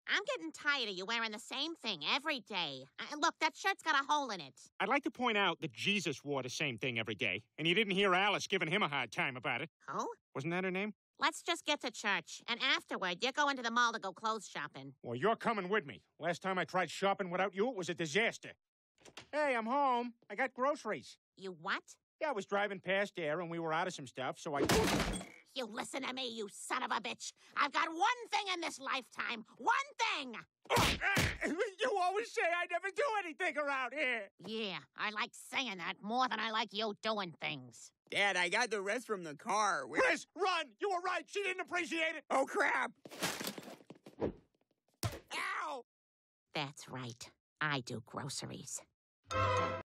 I'm getting tired of you wearing the same thing every day. Look, that shirt's got a hole in it. I'd like to point out that Jesus wore the same thing every day, and you didn't hear Alice giving him a hard time about it. Who? Wasn't that her name? Let's just get to church, and afterward, you're going to the mall to go clothes shopping. Well, you're coming with me. Last time I tried shopping without you, it was a disaster. Hey, I'm home. I got groceries. You what? Yeah, I was driving past there, and we were out of some stuff, so I... You listen to me, you son of a bitch. I've got one thing in this lifetime. One thing! You always say I never do anything around here. Yeah, I like saying that more than I like you doing things. Dad, I got the rest from the car. Chris, run! You were right. She didn't appreciate it. Oh, crap! Ow! That's right. I do groceries.